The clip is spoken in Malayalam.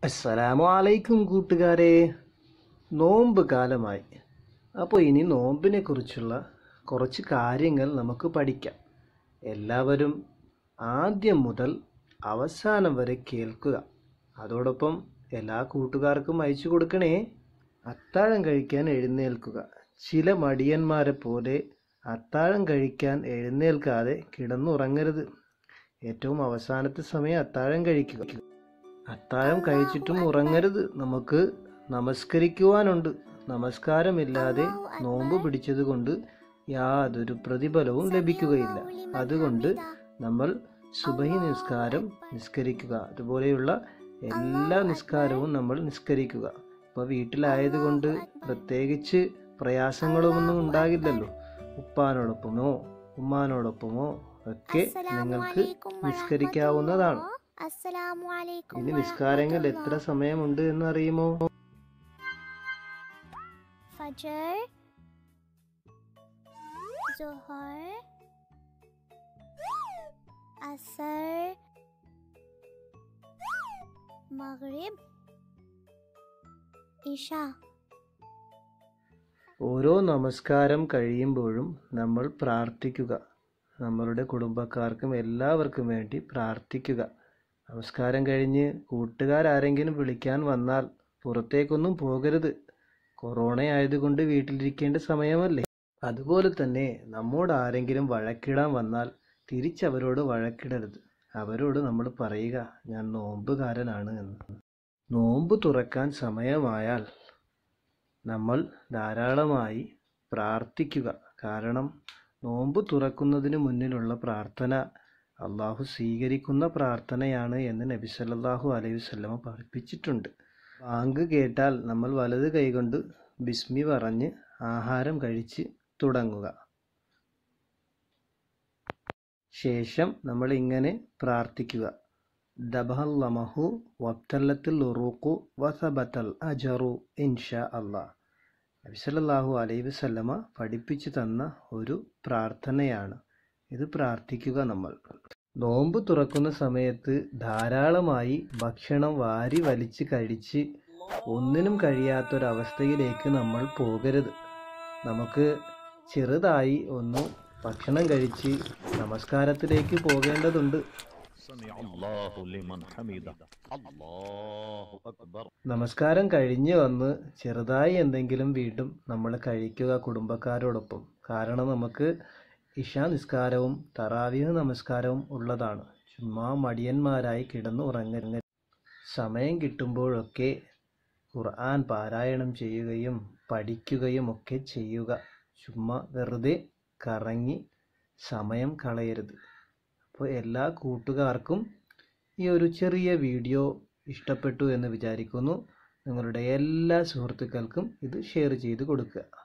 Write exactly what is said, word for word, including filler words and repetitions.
അസ്സലാമു അലൈക്കും കൂട്ടുകാരെ. നോമ്പ് കാലമായി. അപ്പോൾ ഇനി നോമ്പിനെ കുറിച്ചുള്ള കുറച്ച് കാര്യങ്ങൾ നമുക്ക് പഠിക്കാം. എല്ലാവരും ആദ്യം മുതൽ അവസാനം വരെ കേൾക്കുക. അതോടൊപ്പം എല്ലാ കൂട്ടുകാർക്കും അയച്ചു കൊടുക്കണേ. അത്താഴം കഴിക്കാൻ എഴുന്നേൽക്കുക. ചില മടിയന്മാരെ പോലെ അത്താഴം കഴിക്കാൻ എഴുന്നേൽക്കാതെ കിടന്നുറങ്ങരുത്. ഏറ്റവും അവസാനത്തെ സമയം അത്താഴം കഴിക്കുക. അത്താഴം കഴിച്ചിട്ടും ഉറങ്ങരുത്. നമുക്ക് നമസ്കരിക്കുവാനുണ്ട്. നമസ്കാരമില്ലാതെ നോമ്പ് പിടിച്ചത് കൊണ്ട് യാതൊരു പ്രതിഫലവും ലഭിക്കുകയില്ല. അതുകൊണ്ട് നമ്മൾ സുബഹി നിസ്കാരം നിസ്കരിക്കുക. അതുപോലെയുള്ള എല്ലാ നിസ്കാരവും നമ്മൾ നിസ്കരിക്കുക. ഇപ്പോൾ വീട്ടിലായതുകൊണ്ട് പ്രത്യേകിച്ച് പ്രയാസങ്ങളൊന്നും ഉണ്ടാകില്ലല്ലോ. ഉപ്പാനോടൊപ്പമോ ഉമ്മാനോടൊപ്പമോ ഒക്കെ നിങ്ങൾക്ക് നിസ്കരിക്കാവുന്നതാണ്. ഇനി നിസ്കാരങ്ങൾ എത്ര സമയമുണ്ട് എന്ന് അറിയുമോ? ഫജ്ർ, സുഹർ, അസർ, മഗ്രിബ്, ഇശ. ഓരോ നമസ്കാരം കഴിയുമ്പോഴും നമ്മൾ പ്രാർത്ഥിക്കുക. നമ്മളുടെ കുടുംബക്കാർക്കും എല്ലാവർക്കും വേണ്ടി പ്രാർത്ഥിക്കുക. നമസ്കാരം കഴിഞ്ഞ് കൂട്ടുകാരാരെങ്കിലും വിളിക്കാൻ വന്നാൽ പുറത്തേക്കൊന്നും പോകരുത്. കൊറോണ ആയതുകൊണ്ട് വീട്ടിലിരിക്കേണ്ട സമയമല്ലേ. അതുപോലെ തന്നെ നമ്മോട് ആരെങ്കിലും വഴക്കിടാൻ വന്നാൽ തിരിച്ചവരോട് വഴക്കിടരുത്. അവരോട് നമ്മൾ പറയുക, ഞാൻ നോമ്പുകാരനാണ് എന്ന്. നോമ്പ് തുറക്കാൻ സമയമായാൽ നമ്മൾ ധാരാളമായി പ്രാർത്ഥിക്കുക. കാരണം നോമ്പ് തുറക്കുന്നതിന് മുന്നിലുള്ള പ്രാർത്ഥന അള്ളാഹു സ്വീകരിക്കുന്ന പ്രാർത്ഥനയാണ് എന്ന് നബി സല്ലല്ലാഹു അലൈഹി വസല്ലമ പഠിപ്പിച്ചിട്ടുണ്ട്. ബാങ്ക് കേട്ടാൽ നമ്മൾ വലത് കൈകൊണ്ട് ബിസ്മി പറഞ്ഞ് ആഹാരം കഴിച്ച് തുടങ്ങുക. ശേഷം നമ്മൾ ഇങ്ങനെ പ്രാർത്ഥിക്കുക: ദബഹല്ലമഹു വബ്തല്ലത്തിൽ ഉറൂഖു വസബത്തൽ അജറു ഇൻഷാ അല്ലാഹ്. നബി സല്ലല്ലാഹു അലൈഹി വസല്ലമ പഠിപ്പിച്ചു തന്ന ഒരു പ്രാർത്ഥനയാണ് ഇത്. പ്രാർത്ഥിക്കുക. നമ്മൾ നോമ്പ് തുറക്കുന്ന സമയത്ത് ധാരാളമായി ഭക്ഷണം വാരി വലിച്ച് കഴിച്ച് ഒന്നിനും കഴിയാത്തൊരവസ്ഥയിലേക്ക് നമ്മൾ പോകരുത്. നമുക്ക് ചെറുതായി ഒന്ന് ഭക്ഷണം കഴിച്ച് നമസ്കാരത്തിലേക്ക് പോകേണ്ടതുണ്ട്. നമസ്കാരം കഴിഞ്ഞ് വന്ന് ചെറുതായി എന്തെങ്കിലും വീണ്ടും നമ്മൾ കഴിക്കുക കുടുംബക്കാരോടൊപ്പം. കാരണം നമുക്ക് ഇശാ നിസ്കാരവും തറാവീഹ് നമസ്കാരവും ഉള്ളതാണ്. ചുമ്മാ മടിയന്മാരായി കിടന്ന് ഉറങ്ങരുത്. സമയം കിട്ടുമ്പോഴൊക്കെ ഖുർആൻ പാരായണം ചെയ്യുകയും പഠിക്കുകയും ഒക്കെ ചെയ്യുക. ചുമ്മാ വെറുതെ കറങ്ങി സമയം കളയരുത്. അപ്പോൾ എല്ലാ കൂട്ടുകാർക്കും ഈ ഒരു ചെറിയ വീഡിയോ ഇഷ്ടപ്പെട്ടു എന്ന് വിചാരിക്കുന്നു. നിങ്ങളുടെ എല്ലാ സുഹൃത്തുക്കൾക്കും ഇത് ഷെയർ ചെയ്ത് കൊടുക്കുക.